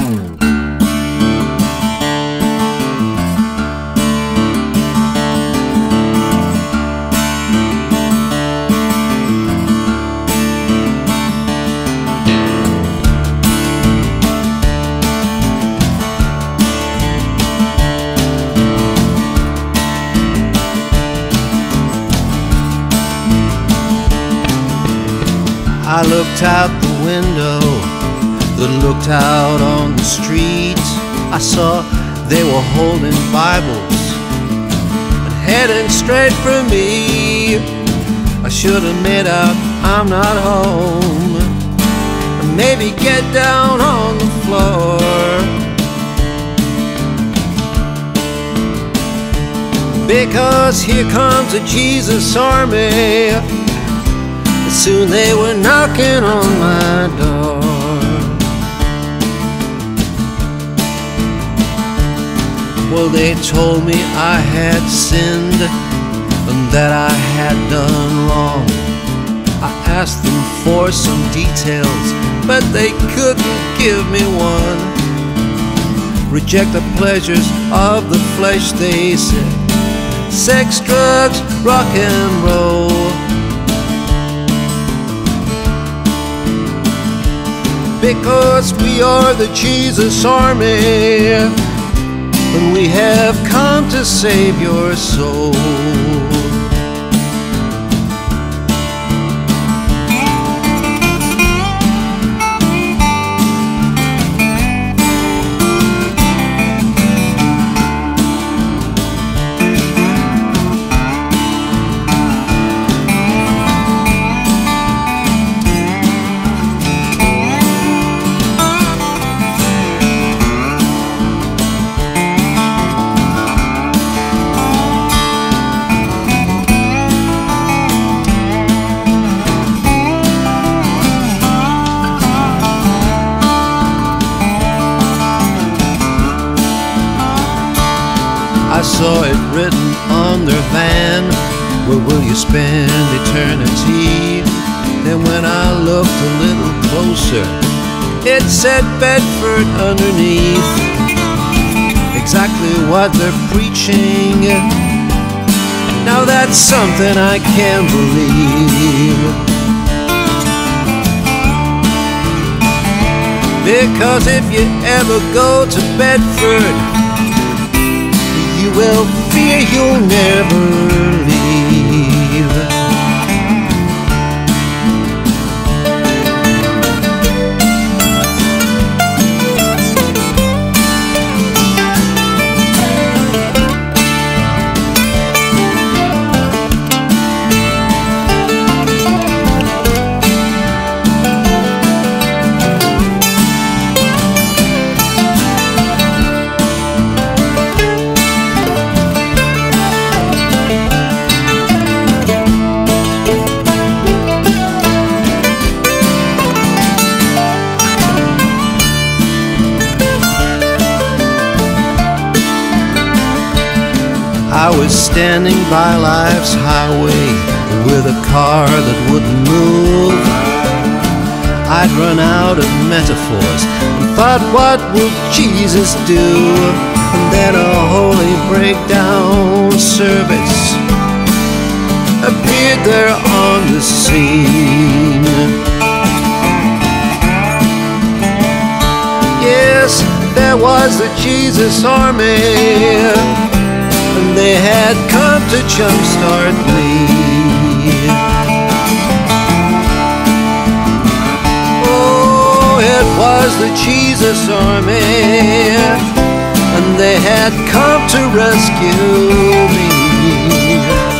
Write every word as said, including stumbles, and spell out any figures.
I looked out the window that looked out on the street. I saw they were holding Bibles and heading straight for me. I should have made out I'm not home and maybe get down on the floor. Because here comes a Jesus army. Soon they were knocking on my door. Well, they told me I had sinned and that I had done wrong. I asked them for some details, but they couldn't give me one. Reject the pleasures of the flesh, they said. Sex, drugs, rock and roll. Because we are the Jesus army, and we have come to save your soul. I saw it written on their van, where will you spend eternity? Then when I looked a little closer, it said Bedford underneath. Exactly what they're preaching, now that's something I can't believe. Because if you ever go to Bedford, you will fear you'll never leave. I was standing by life's highway with a car that wouldn't move. I'd run out of metaphors and thought, what will Jesus do? And then a holy breakdown service appeared there on the scene. Yes, there was the Jesus army, and they had come to jumpstart me. Oh, it was the Jesus army, and they had come to rescue me.